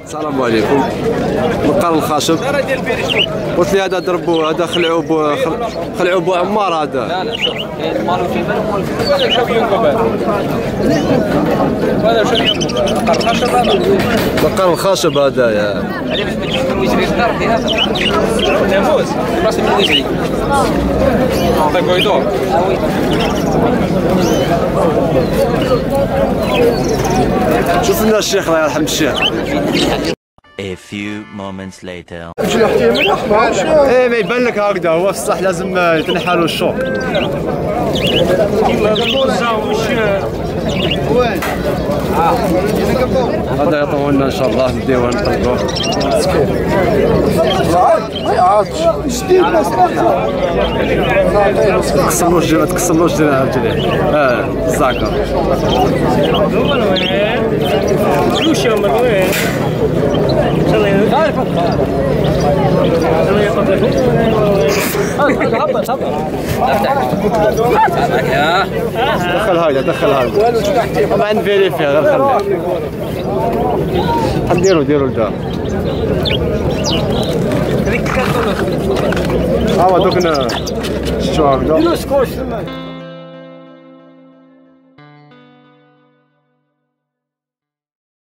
السلام عليكم. بقر الخشب قلت لي هذا ضربوا هذا خلعوا بو عمار هذا. لا لا شوف المال في بالك هذا شوف ينقبل هذا شوف ينقبل بقر الخشب هذا بقر الخشب هذا يا هذه باش ما تجيش من وجري الدار في هذا ناموس راسي من وجري طيب يدور شوف لنا الشيخ الله يرحم الشيخ. A few moments later. ايه ما يبان لك هكذا هو الصح لازم يتنحى له الشوك. هذا يعطوه لنا ان شاء الله نديوه نطلقوه. تكسرلوش رجليه. الزعكر. دخل هذا طبعا فيريفي غير خليه ديروا لدار هاو دوك شتو هكذا